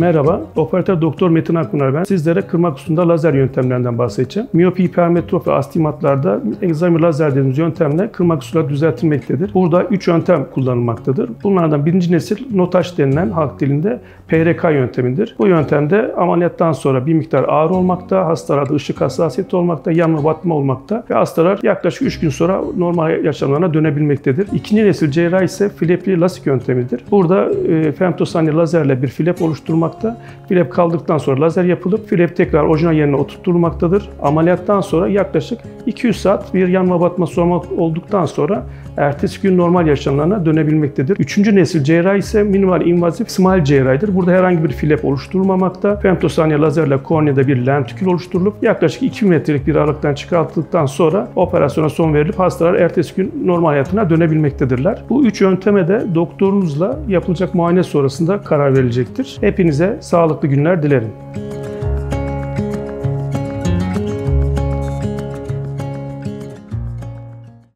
Merhaba, operatör doktor Metin Akpınar ben. Sizlere kırmak hususunda lazer yöntemlerinden bahsedeceğim. Miyopi, hipermetropi ve astigmatlarda egzami lazer dediğimiz yöntemle kırmak hususları düzeltilmektedir. Burada 3 yöntem kullanılmaktadır. Bunlardan birinci nesil notaş denilen halk dilinde PRK yöntemidir. Bu yöntemde ameliyattan sonra bir miktar ağrı olmakta, hastalarda ışık hassasiyeti olmakta, yanma batma olmakta ve hastalar yaklaşık 3 gün sonra normal yaşamlarına dönebilmektedir. İkinci nesil cerrahi ise flepli lasik yöntemidir. Burada femtosaniye lazerle bir flap oluşturmakta. Flap kaldıktan sonra lazer yapılıp flap tekrar orijinal yerine oturtulmaktadır. Ameliyattan sonra yaklaşık 200 saat bir yanma batma sorma olduktan sonra ertesi gün normal yaşamlarına dönebilmektedir. Üçüncü nesil cerrahi ise minimal invazif smile cerrahidir. Burada herhangi bir flap oluşturulmamakta. Femtosaniye lazerle korneada bir lentikül oluşturulup yaklaşık 2 metrelik bir aralıktan çıkartıldıktan sonra operasyona son verilip hastalar ertesi gün normal hayatına dönebilmektedirler. Bu 3 yönteme de doktorunuzla yapılacak muayene sonrasında karar verilecektir. Hepinize sağlıklı günler dilerim.